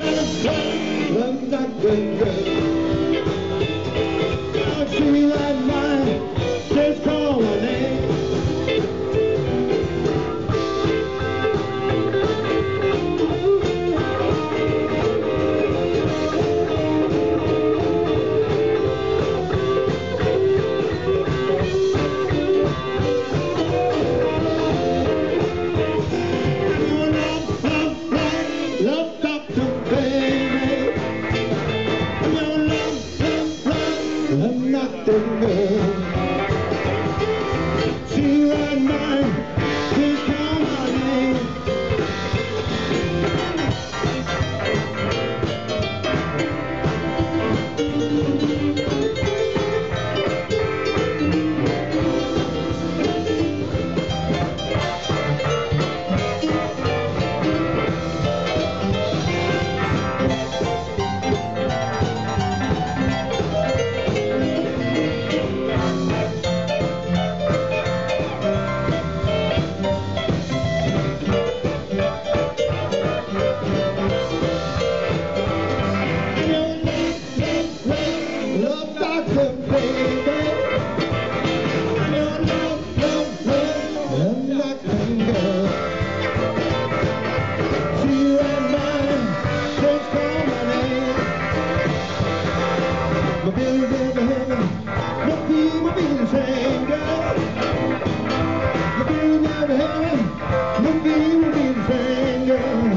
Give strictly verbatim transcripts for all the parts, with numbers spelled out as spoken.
love that good girl. Don't she like mine? Just call my name. I'm not the girl. She like mine, just call my name. My baby, baby, heaven, no people be the same, girl. My baby, baby, heaven, no people be the same, girl.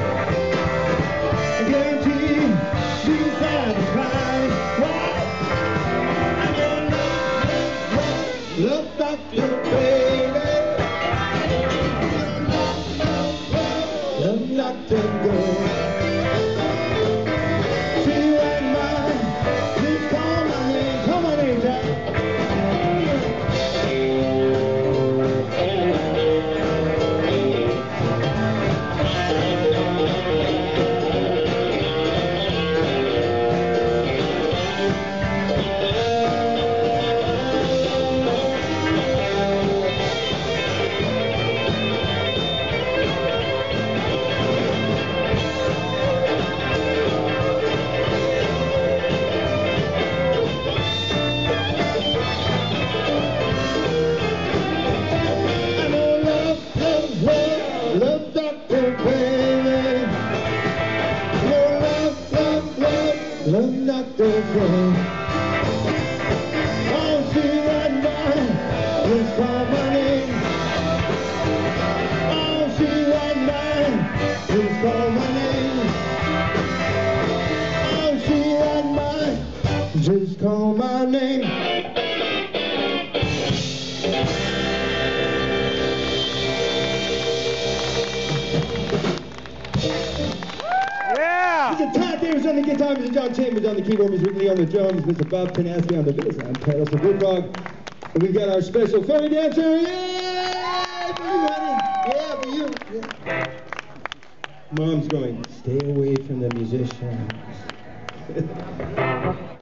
I guarantee she's satisfied. Why? I don't know, love doctor, baby. Love doctor, girl. Love doctor, baby. Your love, love, love, love doctor, baby. Oh, she right mine, just call my name. Oh, she right mine, just call my name. Oh, she right mine, just call my name. Mister Todd Davis on the guitar, Mister John Chambers on the keyboard, Mister Rick Lee on the drums, Mister Bob Tanaski on the bass. I'm Pat Russell Woodrog. And we've got our special fairy dancer. Yay! For you, honey. Yeah, for you. Yeah. Mom's going, stay away from the musicians.